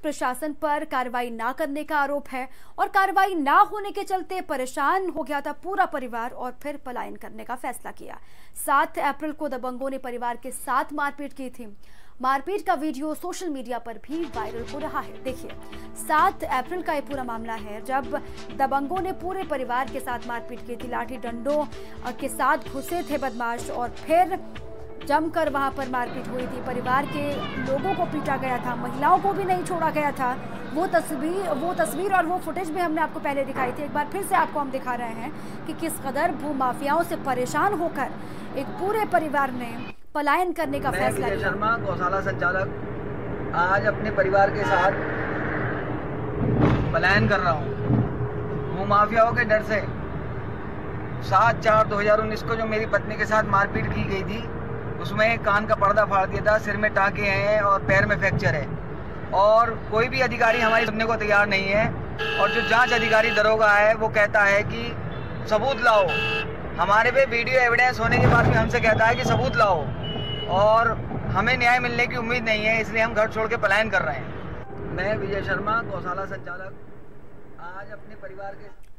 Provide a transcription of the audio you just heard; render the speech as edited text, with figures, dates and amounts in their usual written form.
प्रशासन पर कार्रवाई ना करने का आरोप है और कार्रवाई ना होने के चलते परेशान हो गया था पूरा परिवार और फिर पलायन करने का फैसला किया। 7 अप्रैल को दबंगों ने परिवार के साथ मारपीट की थी। मारपीट का वीडियो सोशल मीडिया पर भी वायरल हो रहा है। देखिए, 7 अप्रैल का ये पूरा मामला है जब दबंगों ने पूरे परिवार के साथ मारपीट की थी। लाठी डंडों के साथ घुसे थे बदमाश और फिर जमकर वहां पर मारपीट हुई थी। परिवार के लोगों को पीटा गया था, महिलाओं को भी नहीं छोड़ा गया था। वो तस्वीर और वो फुटेज भी हमने आपको पहले दिखाई थी। एक बार फिर से आपको हम दिखा रहे हैं कि किस कदर भूमाफियाओं से परेशान होकर एक पूरे परिवार ने पलायन करने का फैसला किया। शर्मा, गौशाला संचालक, आज अपने परिवार के साथ पलायन कर रहा हूँ भूमाफियाओं के डर से। 7/4/2019 को जो मेरी पत्नी के साथ मारपीट की गई थी उसमें कान का पर्दा फाड़ दिया था, सिर में टाँके हैं और पैर में फ्रैक्चर है और कोई भी अधिकारी हमारी सुनने को तैयार नहीं है। और जो जांच अधिकारी दरोगा है वो कहता है कि सबूत लाओ। हमारे पे वीडियो एविडेंस होने के बाद भी हमसे कहता है कि सबूत लाओ और हमें न्याय मिलने की उम्मीद नहीं है, इसलिए हम घर छोड़ के पलायन कर रहे हैं। मैं विजय शर्मा, गौशाला संचालक, आज अपने परिवार के